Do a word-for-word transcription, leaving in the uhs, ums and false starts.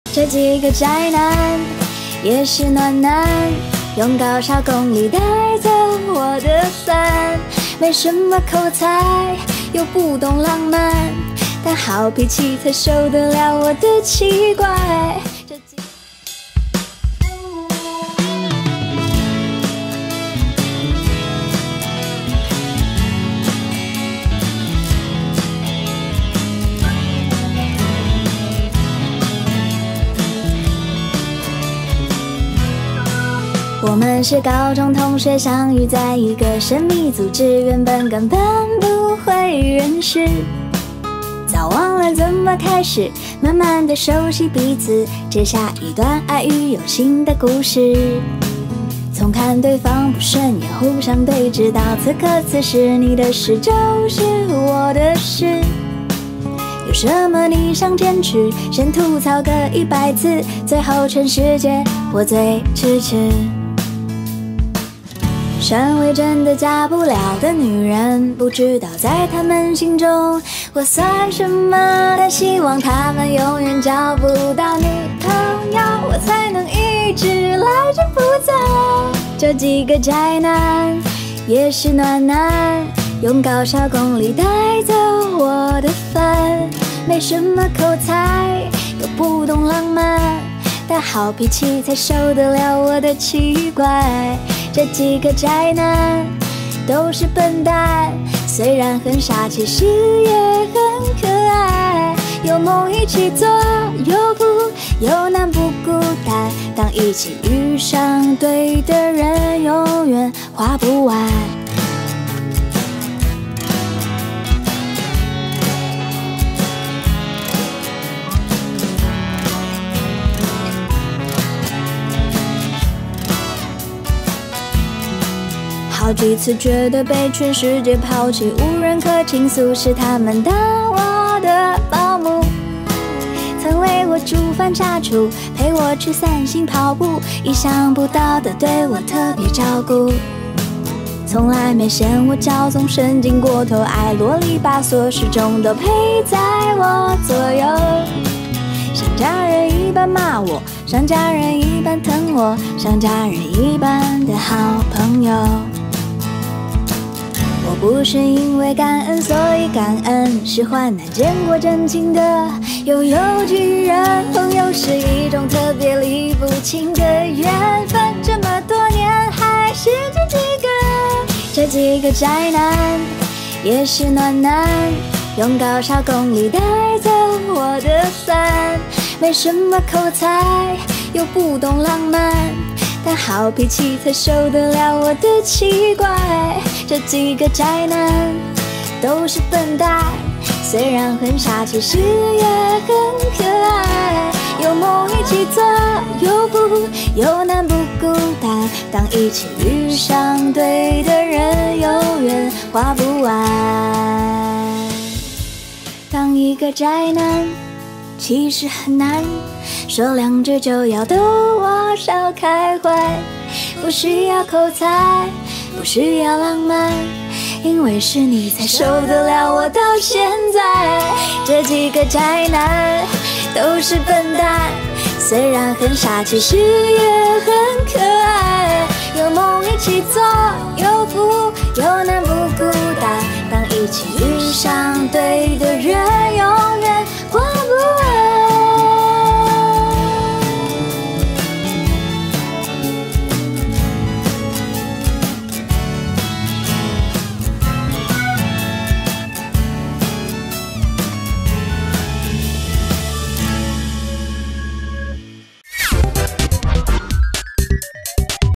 这几个宅男也是暖男，用高效功力带走我的伞。没什么口才，又不懂浪漫，但好脾气才受得了我的奇怪。这几我们是高中同学，相遇在一个神秘组织，原本根本不会认识，早忘了怎么开始，慢慢的熟悉彼此，接下一段爱与友情的故事。从看对方不顺眼，互相对峙到此刻此时，你的事就是我的事。有什么你想坚持，先吐槽个一百次，最后全世界我最支持。身为真的嫁不了的女人，不知道在他们心中我算什么，但希望他们永远找不到女朋友，我才能一直来者不走。这几个宅男也是暖男，用高效功力带走我的饭。没什么口才，又不懂浪漫，但好脾气才受得了我的奇怪。这几个宅男都是笨蛋，虽然很傻，其实也很可爱。有梦一起做，有苦有难不孤单。当一起遇上对的人，永远花不完。好几次觉得被全世界抛弃，无人可倾诉，是他们当我的保姆，曾为我煮饭下厨，陪我去散心跑步，意想不到的对我特别照顾，从来没嫌我骄纵神经过头，爱啰里吧嗦，始终都陪在我左右。像家人一般骂我，像家人一般疼我，像家人一般的好朋友。我不是因为感恩所以感恩，是患难见过真情的悠悠巨人。朋友是一种特别理不清的缘分，这么多年还是这几个，这几个宅男也是暖男，用高效功力带走我的伞。没什么口才，又不懂浪漫，但好脾气才受得了我的奇怪。这几个宅男都是笨蛋，虽然很傻，其实也很可爱。有梦一起做，有苦有难不孤单。当一起遇上对的人，永远花不完。当一个宅男其实很难，说两句就要逗我笑开怀，不需要口才，不需要浪漫，因为是你才受得了我到现在。这几个宅男都是笨蛋，虽然很傻，其实也很可爱。有梦一起做，有苦有难不孤单。当一起遇上对的人，永远